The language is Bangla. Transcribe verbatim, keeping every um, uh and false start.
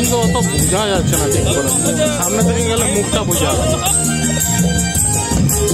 কিন্তু অত বোঝা যাচ্ছে না ঠিক করে, সামনে থেকে গেলে মুখটা বোঝা যাবে।